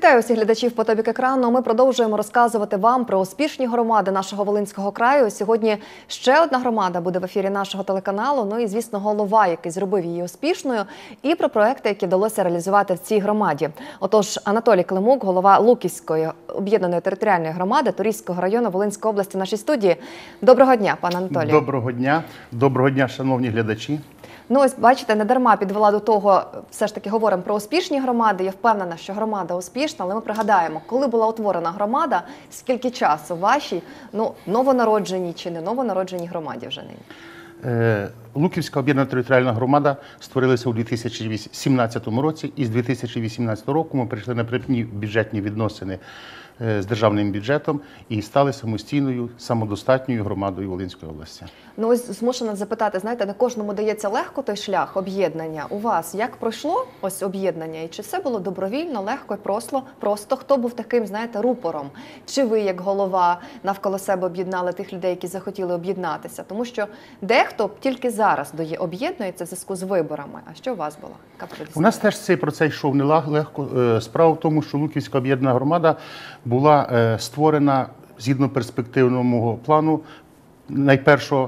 Вітаю усіх глядачів «Потопік екрану». Ми продовжуємо розказувати вам про успішні громади нашого Волинського краю. Сьогодні ще одна громада буде в ефірі нашого телеканалу. Ну і, звісно, голова, який зробив її успішною, і про проекти, які вдалося реалізувати в цій громаді. Отож, Анатолій Климук, голова Луківської об'єднаної територіальної громади Турійського району Волинської області в нашій студії. Доброго дня, пане Анатолій. Доброго дня, шановні глядачі. Ну ось, бачите, не дарма підвела до того, все ж таки говоримо про успішні громади. Я впевнена, що громада успішна, але ми пригадаємо, коли була утворена громада, скільки часу вашій, новонародженій чи не новонародженій громаді вже нині? Луківська об'єднана територіальна громада створилася у 2017 році, і з 2018 року ми перейшли на прямі бюджетні відносини з державним бюджетом і стали самостійною, самодостатньою громадою Волинської області. Ну ось змушена запитати, знаєте, не кожному дається легко той шлях об'єднання. У вас як пройшло ось об'єднання? І чи все було добровільно, легко і просто? Хто був таким, знаєте, рупором? Чи ви, як голова, навколо себе об'єднали тих людей, які захотіли об'єднатися? Тому що дехто тільки зараз об'єднується в зв'язку з виборами. А що у вас було? У нас теж цей процес йшов не легко. Справа в тому, що Луківська об'єднана громада була створена згідно перспективного плану, найпершого,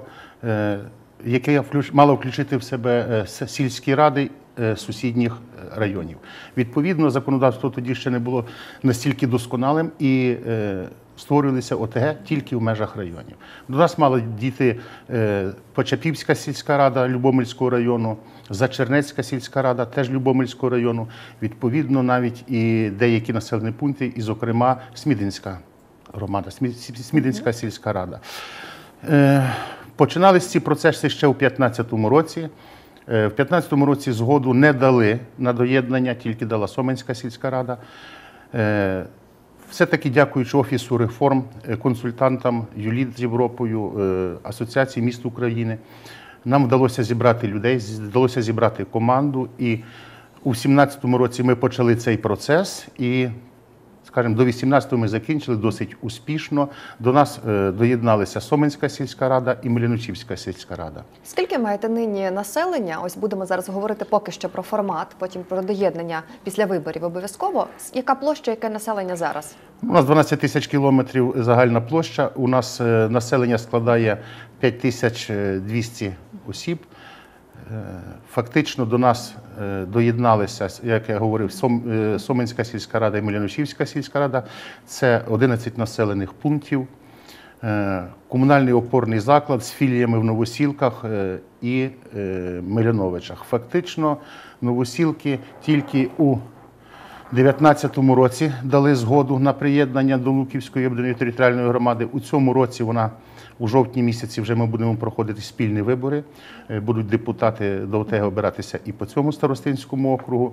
яке мало включити в себе сільські ради сусідніх районів. Відповідно, законодавство тоді ще не було настільки досконалим і створювалися ОТГ тільки в межах районів. До нас мала дійти Почапівська сільська рада Любомльського району, Зачернецька сільська рада теж Любомльського району, відповідно навіть і деякі населені пункти, і зокрема Смідинська громада, Смідинська сільська рада. Починались ці процеси ще у 2015 році. В 2015 році згоду не дали на доєднання, тільки дала Соменська сільська рада. Все-таки дякуючи Офісу реформ, консультантам, ЮЛІТ з Європою, Асоціації міст України, нам вдалося зібрати людей, вдалося зібрати команду. І у 2017 році ми почали цей процес і, скажімо, до 2018-го ми закінчили досить успішно. До нас доєдналися Соменська сільська рада і Мляночівська сільська рада. Скільки маєте нині населення? Ось будемо зараз говорити поки що про формат, потім про доєднання після виборів обов'язково. Яка площа, яке населення зараз? У нас 12 тисяч кілометрів загальна площа. У нас населення складає 5200 осіб. Фактично до нас доєдналися, як я говорив, Соменська сільська рада і Мляночівська сільська рада. Це 11 населених пунктів, комунальний опорний заклад з філіями в Новосілках і Миляновичах. Фактично Новосілки тільки у 2019 році дали згоду на приєднання до Луківської об'єднаної територіальної громади. У цьому році у жовтні місяці вже ми будемо проходити спільні вибори. Будуть депутати до ОТГ обиратися і по цьому старостинському округу.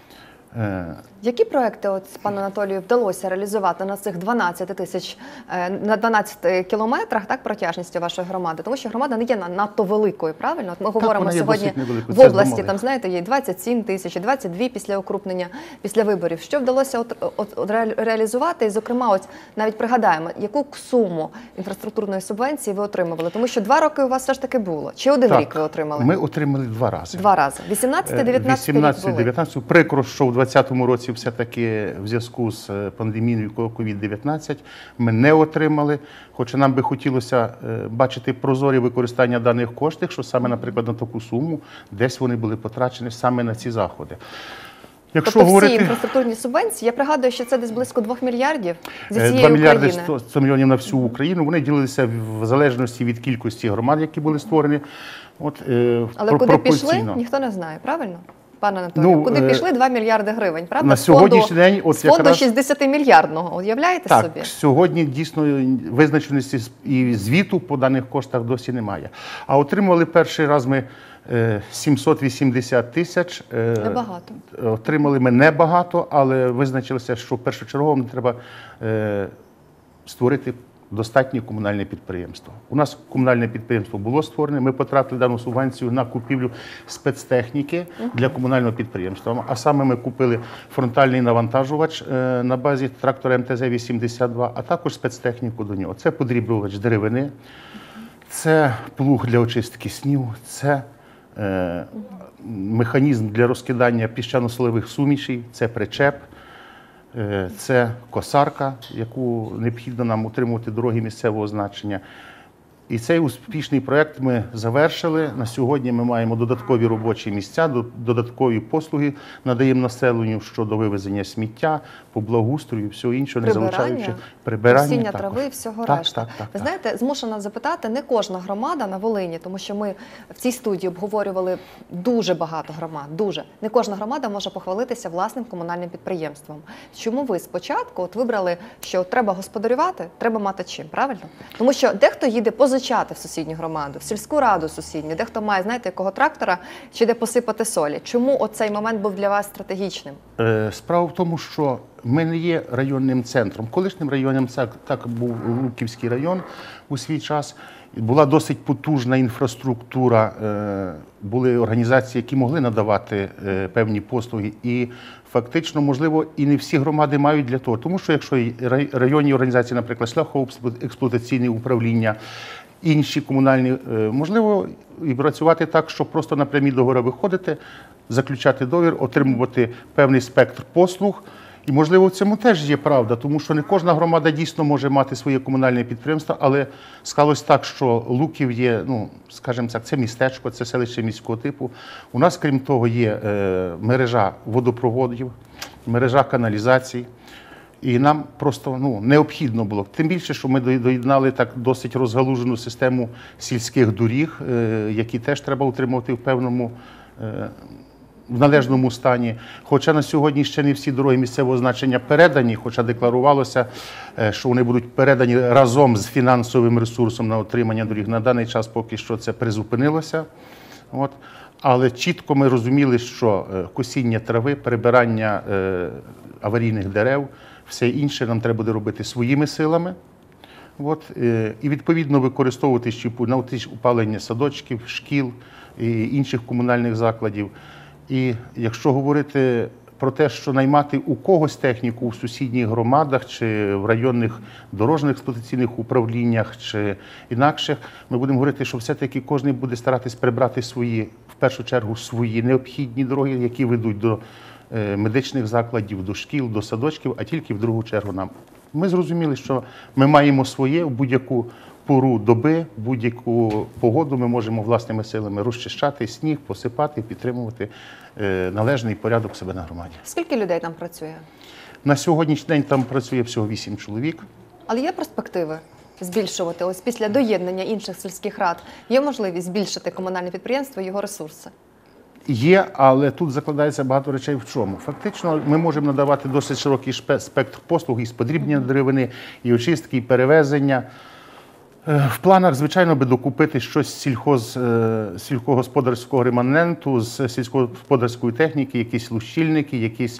Які проекти, пану Анатолію, вдалося реалізувати на цих 12 тисяч, на 12 кілометрах, так, протяжністю вашої громади? Тому що громада не є надто великою, правильно? Ми говоримо сьогодні в області, там, знаєте, є 27 тисяч, 22 після укрупнення, після виборів. Що вдалося реалізувати? І, зокрема, навіть пригадаємо, яку суму інфраструктурної субвенції ви отримували? Тому що 2 роки у вас все ж таки було. Чи один рік ви отримали? Ми отримали 2 рази. 2 рази. 18-19 рік були. Прикро, що в 2020 році все-таки в зв'язку з пандемією COVID-19 ми не отримали, хоча нам би хотілося бачити прозорі використання даних коштів, що саме, наприклад, на таку суму десь вони були потрачені саме на ці заходи. Тобто всі інфраструктурні субвенції, я пригадую, що це десь близько 2 мільярдів зі всієї України. 2 мільярди 100 мільйонів на всю Україну. Вони ділилися в залежності від кількості громад, які були створені. Але куди пішли, ніхто не знає, правильно? Пане Анатолію, куди пішли 2 мільярди гривень, правда? На сьогоднішній день з фонду 60-мільярдного, уявляєте собі? Так, сьогодні дійсно визначеності і звіту по даних коштах досі немає. А отримували перший раз ми 780 тисяч. Небагато. Отримали ми небагато, але визначилося, що першочергово треба створити достатнє комунальне підприємство. У нас комунальне підприємство було створене, ми потратили дану субвенцію на купівлю спецтехніки для комунального підприємства. А саме ми купили фронтальний навантажувач на базі трактора МТЗ-82, а також спецтехніку до нього. Це подрібнювач деревини, це плуг для очистки снігу, це механізм для розкидання піщано-солевих сумішей, це причеп, це косарка, яку необхідно нам утримувати дороги місцевого значення. І цей успішний проєкт ми завершили. На сьогодні ми маємо додаткові робочі місця, додаткові послуги надаємо населенню щодо вивезення сміття, по благоустрою і всього іншого, не залучаючи прибирання. Косіння також. трави і всього Так, решта. так. Ви знаєте, змушена запитати, не кожна громада на Волині, тому що ми в цій студії обговорювали дуже багато громад, не кожна громада може похвалитися власним комунальним підприємством. Чому ви спочатку вибрали, що треба господарювати, треба мати чим, правильно? Тому що дехто їде позичати в сусідню громаду, в сільську раду сусідню, дехто має, знаєте, якого трактора, чи де посипати солі. Чому оцей момент був для вас стратегічним? Справа в тому, що ми не є районним центром. Колишнім районним так був Луківський район у свій час. Була досить потужна інфраструктура, були організації, які могли надавати певні послуги. І фактично, можливо, і не всі громади мають для того. Тому що якщо районні організації, наприклад, шляхоексплуатаційне управління, інші комунальні, можливо, і працювати так, що просто на прямі договори виходити, заключати договір, отримувати певний спектр послуг. І, можливо, в цьому теж є правда, тому що не кожна громада дісно може мати своє комунальне підприємство, але склалось так, що Луків є, скажімо так, це містечко, це селище міського типу. У нас, крім того, є мережа водопроводів, мережа каналізацій. І нам просто необхідно було. Тим більше, що ми доєднали так досить розгалужену систему сільських доріг, які теж треба утримувати в належному стані. Хоча на сьогодні ще не всі дороги місцевого значення передані, хоча декларувалося, що вони будуть передані разом з фінансовим ресурсом на отримання доріг. На даний час поки що це призупинилося. Але чітко ми розуміли, що косіння трави, прибирання аварійних дерев, все інше нам треба буде робити своїми силами. І відповідно використовувати на опалення садочків, шкіл і інших комунальних закладів. І якщо говорити про те, що наймати у когось техніку в сусідніх громадах чи в районних дорожніх експлуатаційних управліннях чи інакших, ми будемо говорити, що все-таки кожен буде старатись прибрати в першу чергу свої необхідні дороги, які ведуть до медичних закладів, до шкіл, до садочків, а тільки в другу чергу нам. Ми зрозуміли, що ми маємо своє в будь-яку пору доби, будь-яку погоду ми можемо власними силами розчищати сніг, посипати, підтримувати належний порядок себе на громаді. Скільки людей там працює? На сьогоднішній день там працює всього 8 чоловік. Але є перспективи збільшувати? Ось після доєднання інших сільських рад є можливість збільшити комунальне підприємство і його ресурси? Є, але тут закладається багато речей в чому. Фактично, ми можемо надавати досить широкий спектр послуг і з подрібнення деревини, і очистки, і перевезення. В планах, звичайно, би докупити щось сільськогосподарського реманенту, з сільськогосподарської техніки, якісь лущильники, якісь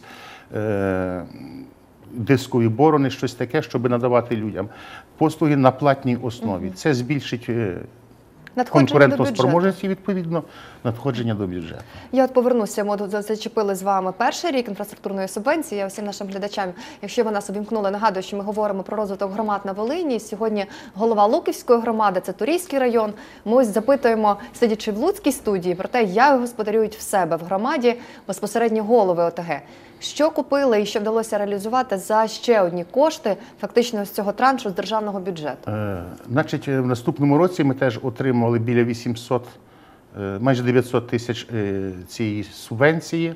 дискові борони, щось таке, щоб надавати людям послуги на платній основі. Це збільшить конкурентоспроможність і, відповідно, надходження до бюджету. Я повернуся, ми зачепили з вами перший рік інфраструктурної субвенції. Я всім нашим глядачам, якщо ви нас увімкнули, нагадую, що ми говоримо про розвиток громад на Волині. Сьогодні голова Луківської громади, це Турійський район. Ми ось запитуємо, сидячи в Луцькій студії, про те, як господарюють в себе в громаді безпосередньо голови ОТГ. Що купили і що вдалося реалізувати за ще одні кошти, фактично з цього траншу з державного бюджету? Значить, в наступному році ми теж отримали біля 800, майже 900 тисяч цієї субвенції.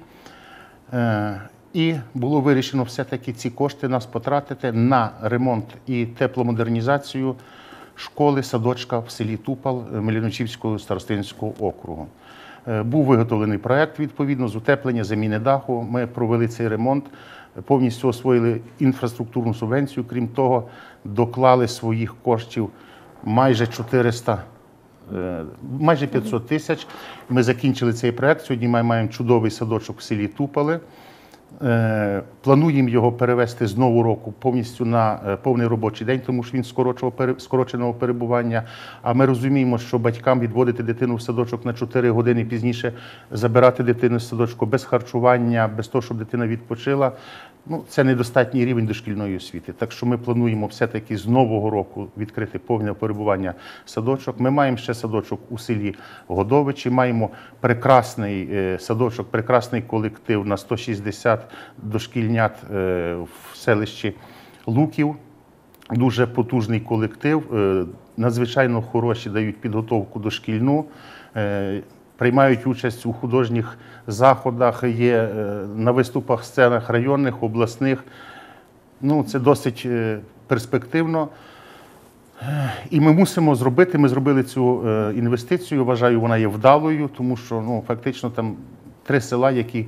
І було вирішено все-таки ці кошти нас потратити на ремонт і тепломодернізацію школи, садочка в селі Тупал Меліночівського старостинського округу. Був виготовлений проєкт, відповідно, з утеплення, заміни даху. Ми провели цей ремонт, повністю освоїли інфраструктурну субвенцію. Крім того, доклали своїх коштів майже 500 тисяч. Ми закінчили цей проєкт. Сьогодні ми маємо чудовий садочок в селі Тупали. Плануємо його перевести з нового року повністю на повний робочий день, тому що він скороченого перебування. А ми розуміємо, що батькам відводити дитину в садочок на 4 години пізніше, забирати дитину з садочку без харчування, без того, щоб дитина відпочила, Ну, це недостатній рівень дошкільної освіти. Так що ми плануємо все-таки з нового року відкрити повне перебування садочок. Ми маємо ще садочок у селі Годовичі, маємо прекрасний садочок, прекрасний колектив на 160 дошкільнят в селищі Луків. Дуже потужний колектив, надзвичайно хороші, дають підготовку дошкільну. Приймають участь у художніх заходах, є на виступах, сценах районних, обласних. Ну, це досить перспективно. І ми мусимо зробити, ми зробили цю інвестицію, вважаю, вона є вдалою, тому що ну, фактично там 3 села, які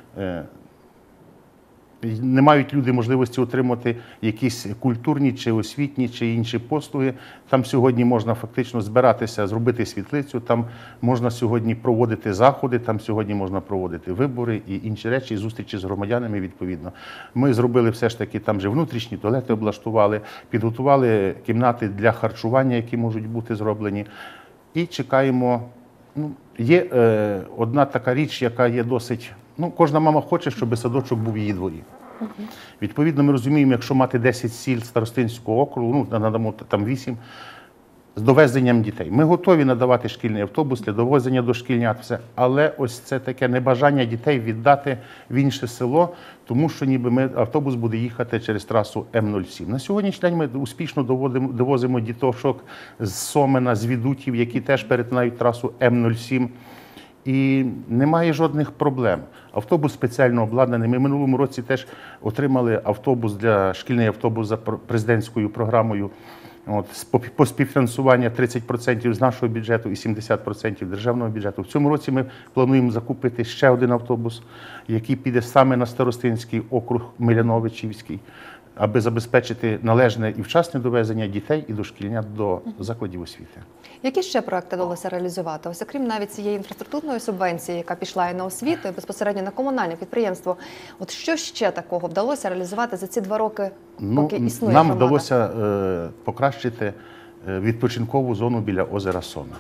не мають люди можливості отримати якісь культурні, чи освітні, чи інші послуги. Там сьогодні можна фактично збиратися, зробити світлицю, там можна сьогодні проводити заходи, там сьогодні можна проводити вибори і інші речі, і зустрічі з громадянами відповідно. Ми зробили все ж таки, там же внутрішні туалети облаштували, підготували кімнати для харчування, які можуть бути зроблені. І чекаємо. Ну, є одна така річ, яка є досить. Ну, кожна мама хоче, щоб садочок був в її дворі. Відповідно, ми розуміємо, якщо мати 10 сіл Старостинського округу, ну, надамо там 8, з довезенням дітей. Ми готові надавати шкільний автобус для довезення дошкільнят, все. Але ось це таке небажання дітей віддати в інше село, тому що ніби автобус буде їхати через трасу М-07. На сьогоднішній день ми успішно довозимо діточок з Сомена, з Відутів, які теж перетинають трасу М-07. І немає жодних проблем. Автобус спеціально обладнаний. Ми в минулому році теж отримали шкільний автобус за президентською програмою. По співфінансування 30% з нашого бюджету і 70% державного бюджету. В цьому році ми плануємо закупити ще один автобус, який піде саме на Старостинський округ Миляновичівський, аби забезпечити належне і вчасне довезення дітей і дошкільнят до закладів освіти. Які ще проекти вдалося реалізувати? Ось окрім навіть цієї інфраструктурної субвенції, яка пішла і на освіту, і безпосередньо на комунальне підприємство, от що ще такого вдалося реалізувати за ці 2 роки, поки існує нам громада? вдалося покращити відпочинкову зону біля озера Сомен.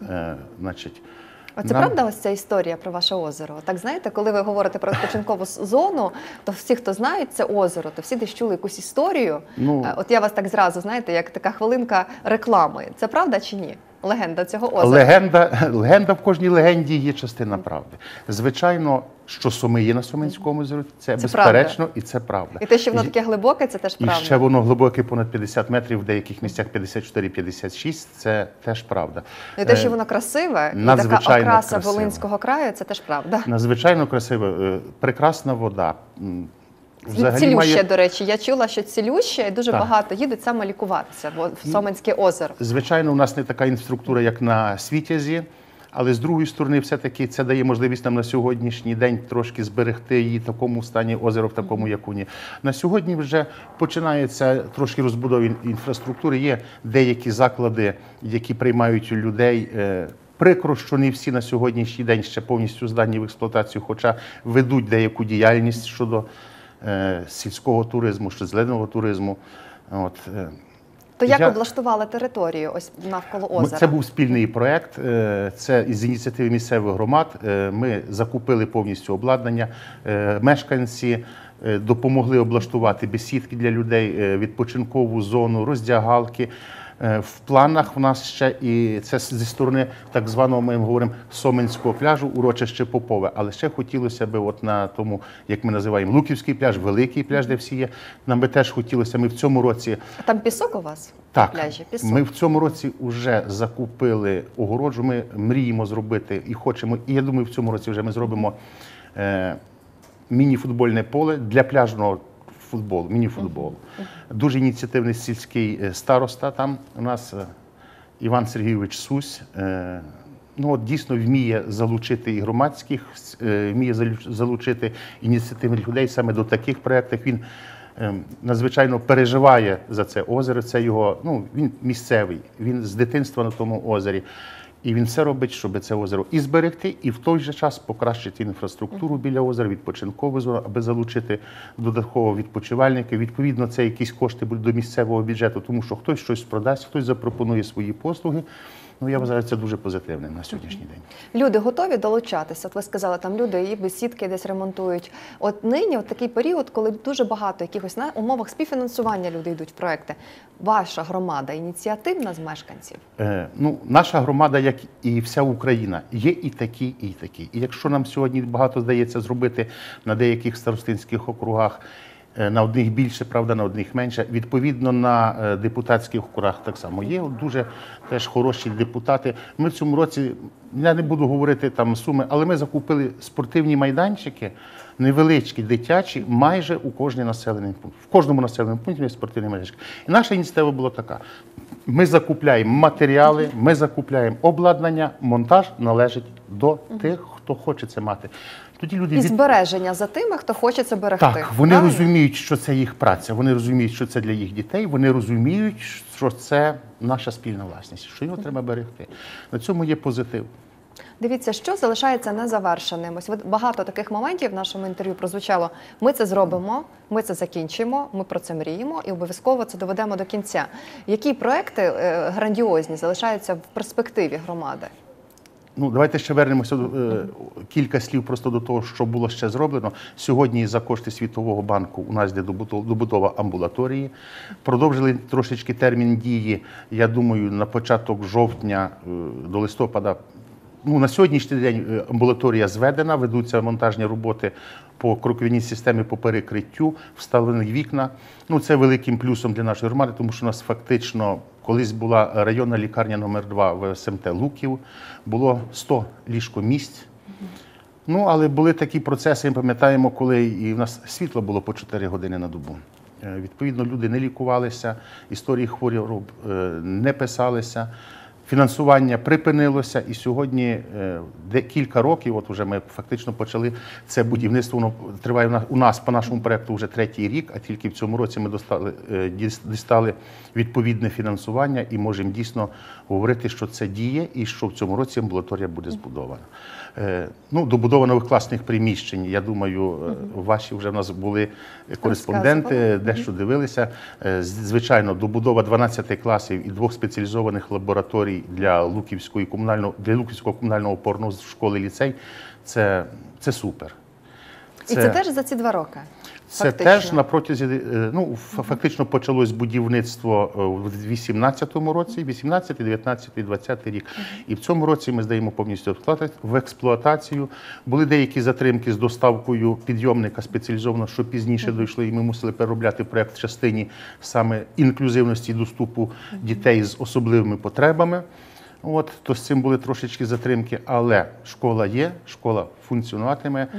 Оце правда ось ця історія про ваше озеро? Так, знаєте, коли ви говорите про відпочинкову зону, то всі, хто знають це озеро, то всі десь чули якусь історію. От я вас так зразу, знаєте, як така хвилинка реклами. Це правда чи ні? Легенда цього озера? Легенда в кожній легенді є частина правди. Звичайно, що Суми є на Соминському озері, це безперечно, правда. І це правда. І те, що воно таке глибоке, це теж правда. І ще воно глибоке понад 50 метрів, в деяких місцях 54-56, це теж правда. І те, що воно красиве, і така окраса Волинського краю, це теж правда. Надзвичайно красиве, прекрасна вода. Цілюще, до речі. Я чула, що цілюще, і дуже багато їдуть саме лікуватися в Соменське озеро. Звичайно, у нас не така інфраструктура, як на Світязі, але з другої сторони, все-таки це дає можливість нам на сьогоднішній день трошки зберегти її в такому стані, озеро в такому, як у ні. На сьогодні вже починається трошки розбудова інфраструктури. Є деякі заклади, які приймають людей. Прикро, що не всі на сьогоднішній день ще повністю здані в експлуатацію, хоча ведуть деяку діяльність щодо сільського туризму, щодо зеленого туризму. То як облаштували територію ось навколо озера? Це був спільний проєкт, це з ініціативи місцевих громад. Ми закупили повністю обладнання, мешканці допомогли облаштувати бесідки для людей, відпочинкову зону, роздягалки. В планах у нас ще і це зі сторони так званого, ми говоримо, Соменського пляжу, урочище Попове. Але ще хотілося б от на тому, як ми називаємо, Луківський пляж, Великий пляж, де всі є. Нам би теж хотілося, ми в цьому році... А там пісок у вас? Так, на пляжі? Пісок. Ми в цьому році вже закупили огороджу, ми мріємо зробити і хочемо, і я думаю, в цьому році вже ми зробимо міні-футбольне поле для пляжного футболу, міні-футболу. Дуже ініціативний сільський староста там у нас, Іван Сергійович Сусь. Дійсно вміє залучити і громадських, вміє залучити ініціативних людей саме до таких проєктів. Він надзвичайно переживає за це озеро, це його, він місцевий, він з дитинства на тому озері. І він все робить, щоб це озеро і зберегти, і в той же час покращити інфраструктуру біля озера, відпочинкову зону, аби залучити додатково відпочивальників. Відповідно, це якісь кошти будуть до місцевого бюджету, тому що хтось щось продасть, хтось запропонує свої послуги. Ну, я вважаю, це дуже позитивним на сьогоднішній день. Люди готові долучатися? От ви сказали, там люди і бесідки десь ремонтують. От нині такий період, коли дуже багато якихось на умовах співфінансування люди йдуть в проекти. Ваша громада ініціативна з мешканців? Наша громада, як і вся Україна, є і такі, і такі. І якщо нам сьогодні багато здається зробити на деяких старостинських округах, на одних більше, правда, на одних менше. Відповідно, на депутатських округах так само є дуже теж хороші депутати. Ми в цьому році, я не буду говорити там суми, але ми закупили спортивні майданчики, невеличкі, дитячі, майже у кожній населеному пункті. В кожному населеному пункті є спортивний майданчик. І наша ініціатива була така. Ми закупляємо матеріали, ми закупляємо обладнання, монтаж належить до тих, хто хоче це мати. Тоді люди І збереження за тими, хто хоче це берегти. Так, вони розуміють, що це їх праця, вони розуміють, що це для їх дітей, вони розуміють, що це наша спільна власність, що його треба берегти. На цьому є позитив. Дивіться, що залишається незавершеним. Ось багато таких моментів в нашому інтерв'ю прозвучало. Ми це зробимо, ми це закінчимо, ми про це мріємо і обов'язково це доведемо до кінця. Які проекти грандіозні залишаються в перспективі громади? Давайте ще вернемося кілька слів просто до того, що було ще зроблено. Сьогодні за кошти Світового банку у нас йде добудова амбулаторії. Продовжили трошечки термін дії, я думаю, на початок жовтня до листопада. На сьогоднішній день амбулаторія зведена, ведуться монтажні роботи по кроковідній системі по перекриттю, вставлені вікна. Це великим плюсом для нашої громади, тому що у нас фактично колись була районна лікарня номер 2 в СМТ Луків, було 100 ліжкомісць. Але були такі процеси, ми пам'ятаємо, коли і в нас світло було по 4 години на добу. Відповідно, люди не лікувалися, історії хвороб не писалися. Фінансування припинилося, і сьогодні кілька років, от вже ми фактично почали це будівництво, воно триває у нас по нашому проєкту вже 3-й рік, а тільки в цьому році ми дістали відповідне фінансування і можемо дійсно говорити, що це діє і що в цьому році амбулаторія буде збудована. Добудова нових класних приміщень, я думаю, ваші вже в нас були кореспонденти, дещо дивилися. Звичайно, добудова 12 класів і 2 спеціалізованих лабораторій для Луківського комунального опорного школи-ліцей – це супер. І це теж за ці 2 роки? Це теж на протязі, фактично почалось будівництво в 2018 році, 18, 19, 20 рік. І в цьому році ми здаємо повністю в експлуатацію. Були деякі затримки з доставкою підйомника спеціалізованого, що пізніше дійшли, і ми мусили переробляти проєкт в частині саме інклюзивності і доступу дітей з особливими потребами. То з цим були трошечки затримки, але школа є, школа функціонуватиме.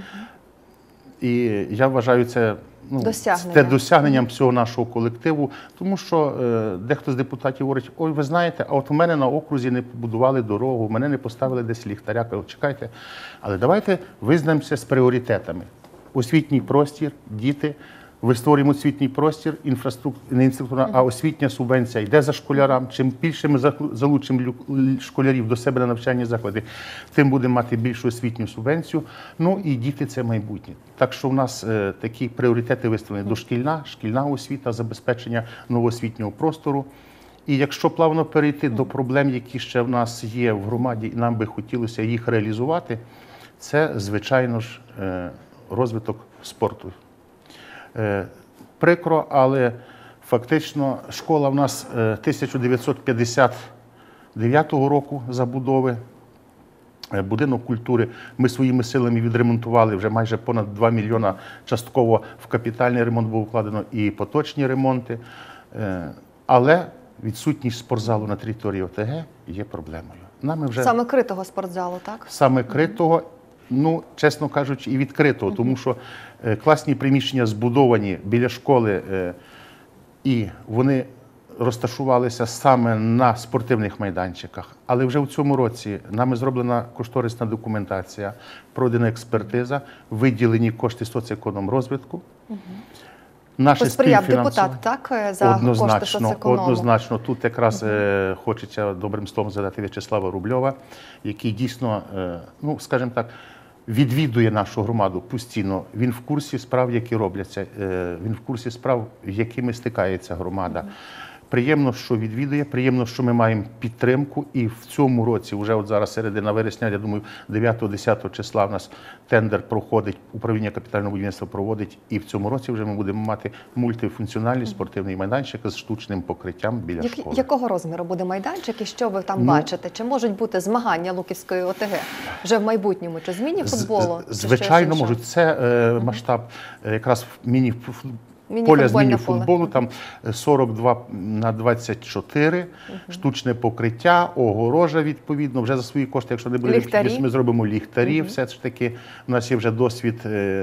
І я вважаю це досягненням всього нашого колективу, тому що дехто з депутатів говорить, ой, ви знаєте, а от у мене на окрузі не побудували дорогу, в мене не поставили десь ліхтаря. Чекайте, але давайте визнаємося з пріоритетами. Освітній простір, діти, ви створюємо освітній простір, не інфраструктура, а освітня субвенція йде за школярам. Чим більше ми залучимо школярів до себе на навчальні заклади, тим будемо мати більшу освітню субвенцію. І діти – це майбутнє. Так що в нас такі пріоритети виставлені: шкільна освіта, забезпечення новоосвітнього простору. І якщо плавно перейти до проблем, які ще в нас є в громаді, і нам би хотілося їх реалізувати, це, звичайно ж, розвиток спорту. Прикро, але фактично школа в нас 1959 року забудови. Будинок культури ми своїми силами відремонтували, вже майже понад 2 мільйона частково в капітальний ремонт було вкладено і поточні ремонти. Але відсутність спортзалу на території ОТГ є проблемою. Саме критого спортзалу, так? Саме критого. Чесно кажучи, і відкритого, тому що класні приміщення збудовані біля школи, і вони розташувалися саме на спортивних майданчиках. Але вже в цьому році нами зроблена кошторисна документація, пройдена експертиза, виділені кошти соцекономрозвитку. Посприяв депутат, так, за кошти соцеконому? Однозначно. Тут якраз хочеться добрим словом згадати В'ячеслава Рубльова, який дійсно, скажімо так, відвідує нашу громаду постійно. Він в курсі справ, які робляться, він в курсі справ, з якими стикається громада. Приємно, що відвідує, приємно, що ми маємо підтримку. І в цьому році, вже от зараз середина вересня, я думаю, 9-10 числа в нас тендер проходить, управління капітального будівництва проводить. І в цьому році вже ми будемо мати мультифункціональний спортивний майданчик з штучним покриттям біля школи. Якого розміру буде майданчик і що ви там бачите? Чи можуть бути змагання Луківської ОТГ вже в майбутньому? Чи зміні футболу? Звичайно, можуть. Це масштаб якраз поля з міні-футболу, там 42 на 24, штучне покриття, огорожа відповідно, вже за свої кошти, якщо не буде необхідність, ми зробимо ліхтарі, все ж таки, у нас є вже досвід,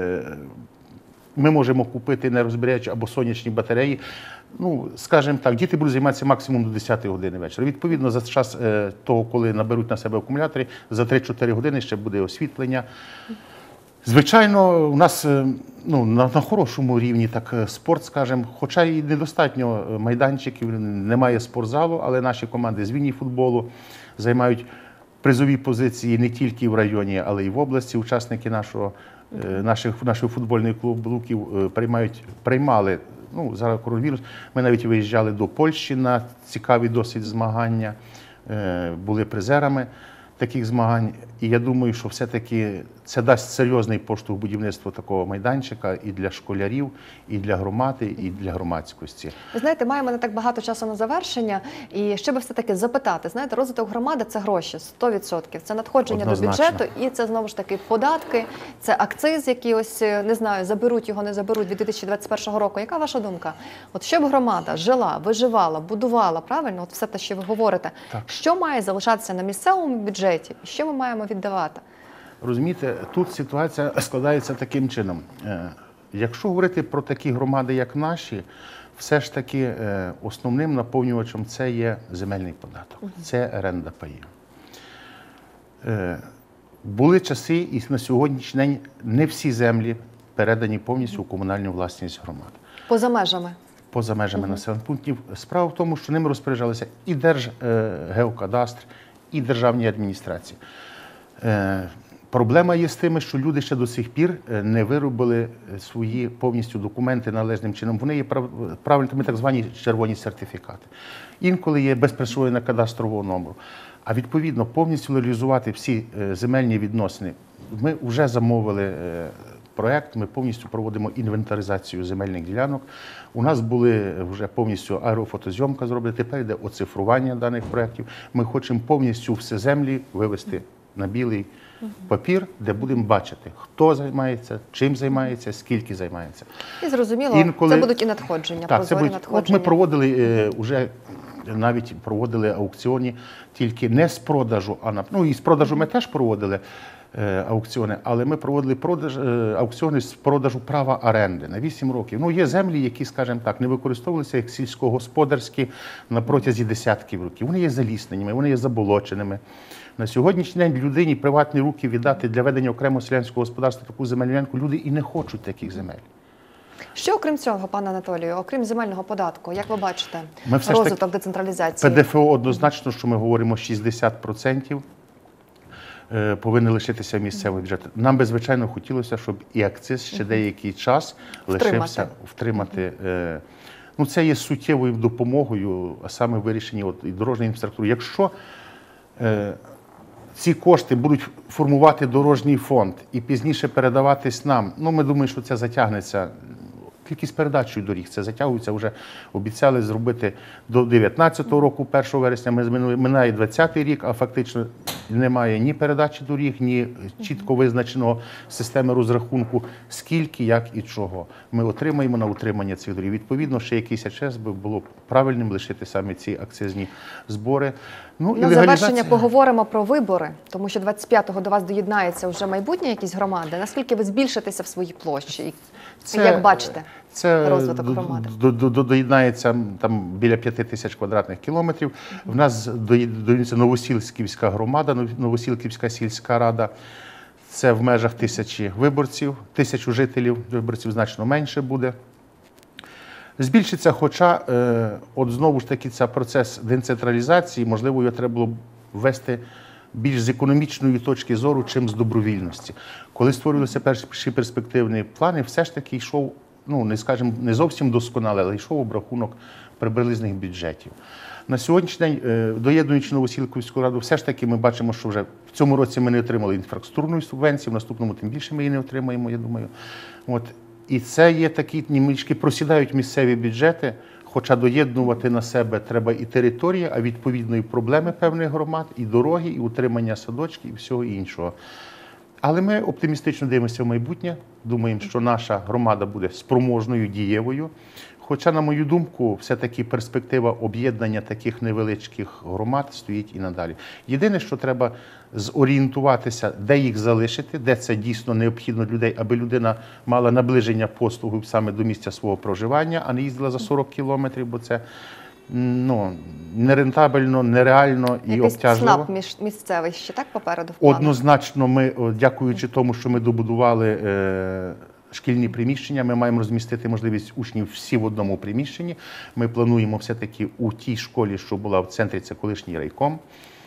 ми можемо купити нерозбережні або сонячні батареї, ну, скажімо так, діти будуть займатися максимум до 10 години вечора. Відповідно, за час того, коли наберуть на себе акумулятори, за 3-4 години ще буде освітлення. Звичайно, у нас на хорошому рівні так спорт, скажімо, хоча і недостатньо майданчиків, немає спортзалу, але наші команди з міні-футболу займають призові позиції не тільки в районі, але й в області. Учасники нашої футбольної клубу Луків приймали, зараз коронавірус, ми навіть виїжджали до Польщі на цікаві досить змагання, були призерами таких змагань. І я думаю, що все-таки це дасть серйозний поштовх будівництву такого майданчика і для школярів, і для громади, і для громадськості. Ви знаєте, маємо не так багато часу на завершення. І ще би все-таки запитати, знаєте, розвиток громади – це гроші, 100%. Це надходження до бюджету, і це, знову ж таки, податки, це акциз, який ось, не знаю, заберуть його, не заберуть від 2021 року. Яка ваша думка? От щоб громада жила, виживала, будувала, правильно? От все те, що ви говорите. Так. Що має залишатися на місцевому бюджеті? Що ми маємо віддавати? Розумієте, тут ситуація складається таким чином. Якщо говорити про такі громади, як наші, все ж таки основним наповнювачем це є земельний податок, це оренда паїв. Були часи, і на сьогоднішній день не всі землі передані повністю у комунальну власність громад. Поза межами? Поза межами населених пунктів. Справа в тому, що ними розпоряджалися і Держгеокадастр, і державні адміністрації. Проблема є з тим, що люди ще до сих пір не виробили свої повністю документи належним чином. Вони є правильно, так звані червоні сертифікати. Інколи є без присвоєння кадастрового номеру. А відповідно, повністю реалізувати всі земельні відносини. Ми вже замовили проєкт, ми повністю проводимо інвентаризацію земельних ділянок. У нас були вже повністю аерофотозйомка зроблена, тепер йде оцифрування даних проєктів. Ми хочемо повністю всі землі вивести на білий папір, де будемо бачити, хто займається, чим займається, скільки займається. І зрозуміло, це будуть і надходження, так, прозорі надходження. От ми проводили вже, навіть проводили аукціони, тільки не з продажу, і з продажу ми теж проводили аукціони, але ми проводили аукціони з продажу права оренди на 8 років. Є землі, які, скажімо так, не використовувалися як сільськогосподарські на протязі десятків років. Вони є залісненими, вони є заболоченими. На сьогоднішній день людині приватні руки віддати для ведення окремого селянського господарства таку земельну ділянку люди і не хочуть таких земель. Що окрім цього, пане Анатолію, окрім земельного податку, як ви бачите розвиток таки, децентралізації? ПДФО однозначно, що ми говоримо 60%. Повинні лишитися місцевий бюджет. Нам би, звичайно, хотілося, щоб і акциз ще деякий час лишився втримати. Це є суттєвою допомогою, а саме вирішенні і дорожньої інфраструктури. Якщо ці кошти будуть формувати дорожній фонд і пізніше передаватись нам, ми думаємо, що це затягнеться. Тільки з передачею доріг це затягується, вже обіцяли зробити до 2019 року, 1 вересня, минає 2020 рік, а фактично немає ні передачі доріг, ні чітко визначеного системи розрахунку, скільки, як і чого ми отримаємо на утримання цих доріг. Відповідно, ще якийсь час би було правильним лишити саме ці акцизні збори. На завершення поговоримо про вибори, тому що 25-го до вас доєднається вже майбутнє якісь громади. Наскільки ви збільшитеся в своїй площі? Як бачите розвиток громади? Доєднається там біля 5 тисяч квадратних кілометрів. В нас доєднається Новосілківська громада, Новосілківська сільська рада. Це в межах 1000 виборців, 1000 жителів, виборців значно менше буде. Збільшиться, хоча, знову ж таки, це процес децентралізації, можливо, його треба було ввести більш з економічної точки зору, чим з добровільності. Коли створювалися перші перспективні плани, все ж таки йшов, не зовсім досконало, але йшов обрахунок приблизних бюджетів. На сьогоднішній день, доєднуючи Новосілківську раду, все ж таки ми бачимо, що вже в цьому році ми не отримали інфраструктурної субвенції, в наступному тим більше ми її не отримаємо, я думаю. І це є такі німички, просідають місцеві бюджети, хоча доєднувати на себе треба і території, а відповідно і проблеми певних громад, і дороги, і утримання садочків, і всього іншого. Але ми оптимістично дивимося в майбутнє, думаємо, що наша громада буде спроможною, дієвою. Хоча, на мою думку, все-таки перспектива об'єднання таких невеличких громад стоїть і надалі. Єдине, що треба зорієнтуватися, де їх залишити, де це дійсно необхідно для людей, аби людина мала наближення послуг саме до місця свого проживання, а не їздила за 40 кілометрів, бо це нерентабельно, нереально і обтяжливо. ЦНАП місцевий ще так попереду в планах? Однозначно, ми, дякуючи тому, що ми добудували шкільні приміщення, ми маємо розмістити можливість учнів всі в одному приміщенні. Ми плануємо все-таки у тій школі, що була в центрі, це колишній райком.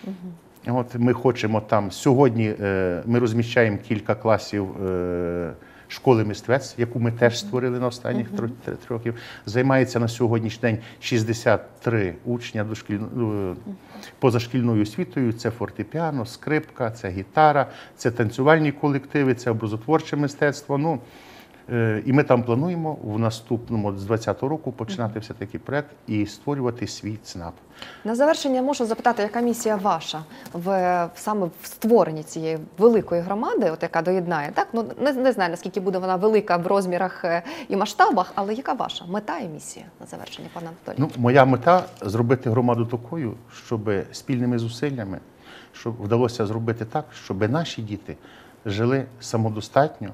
Ми хочемо там, сьогодні ми розміщаємо кілька класів школи мистецтв, яку ми теж створили на останніх 3 років. Займається на сьогоднішній день 63 учня позашкільною освітою. Це фортепіано, скрипка, це гітара, це танцювальні колективи, це образотворче мистецтво. І ми там плануємо в наступному, з 2020 року, починати все-таки проєкт і створювати свій ЦНАП. На завершення можу запитати, яка місія ваша саме в створенні цієї великої громади, яка доєднає, так? Не знаю, наскільки буде вона велика в розмірах і масштабах, але яка ваша мета і місія на завершення, пане Анатолій? Моя мета – зробити громаду такою, щоб спільними зусиллями, щоб вдалося зробити так, щоб наші діти жили самодостатньо,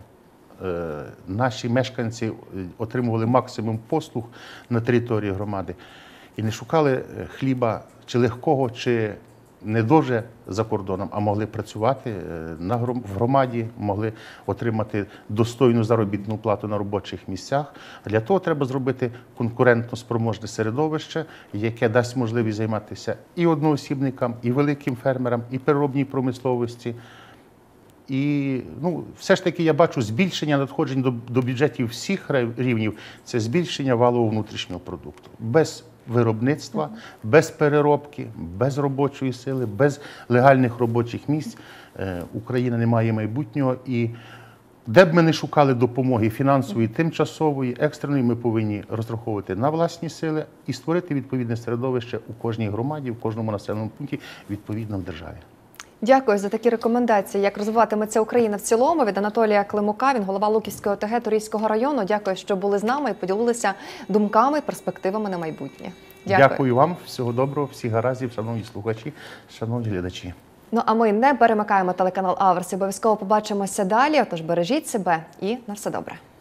наші мешканці отримували максимум послуг на території громади і не шукали хліба чи легкого, чи не дуже за кордоном, а могли працювати в громаді, могли отримати достойну заробітну плату на робочих місцях. Для того треба зробити конкурентно спроможне середовище, яке дасть можливість займатися і одноосібникам, і великим фермерам, і переробній промисловості. І все ж таки я бачу збільшення надходжень до бюджетів всіх рівнів – це збільшення валового внутрішнього продукту. Без виробництва, без переробки, без робочої сили, без легальних робочих місць Україна не має майбутнього. І де б ми не шукали допомоги фінансової, тимчасової, екстреної, ми повинні розраховувати на власні сили і створити відповідне середовище у кожній громаді, в кожному населеному пункті, відповідно в державі. Дякую за такі рекомендації, як розвиватиметься Україна в цілому. Від Анатолія Климука, він голова Луківської ОТГ Турійського району. Дякую, що були з нами і поділилися думками і перспективами на майбутнє. Дякую вам, всього доброго, всіх гараздів, шановні слухачі, шановні глядачі. А ми не перемикаємо телеканал Аверс, обов'язково побачимося далі, отож бережіть себе і на все добре.